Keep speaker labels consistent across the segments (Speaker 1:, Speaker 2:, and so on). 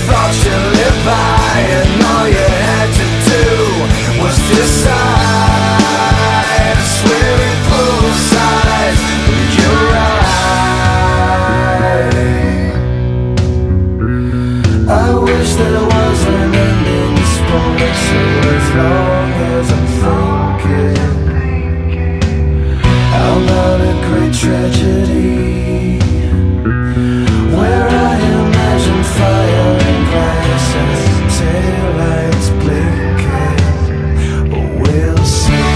Speaker 1: thought you lived by, and all you had to do was decide. Swimming pool size, you're right. I wish there was an ending to sports, so as long as I'm thinking about a great tragedy, where I imagine fire and glass and taillights blinking. We'll see.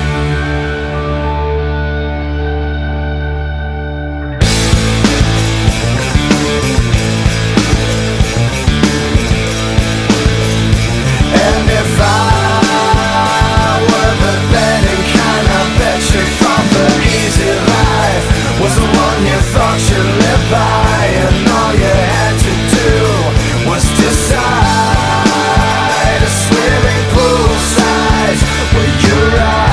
Speaker 1: And if I were the betting kind, I bet you thought the easy life was the one you thought you lived by, and all you had to do was decide. A swimming pool size, well, you're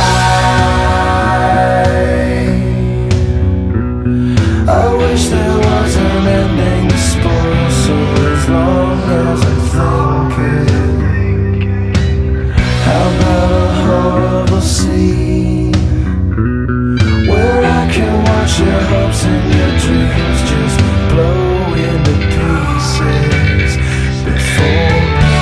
Speaker 1: right. I wish there was an ending to sports, so as long as I'm thinking, how about a horrible scene where I can watch your hopes and your dreams just blow into pieces before me?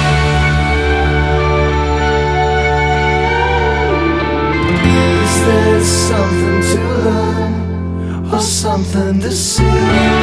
Speaker 1: Is there something to learn or something to see?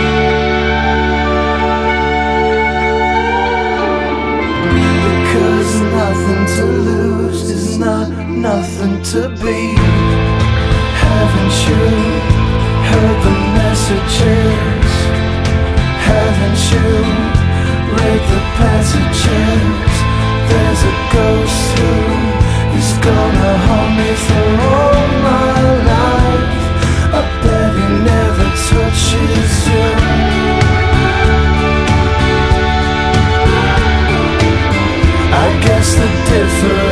Speaker 1: Because nothing to lose is not nothing to be. Haven't you heard the messages? Haven't you read the passages? There's a ghost who is gonna haunt me for all my life. I bet he never touches you. I guess the difference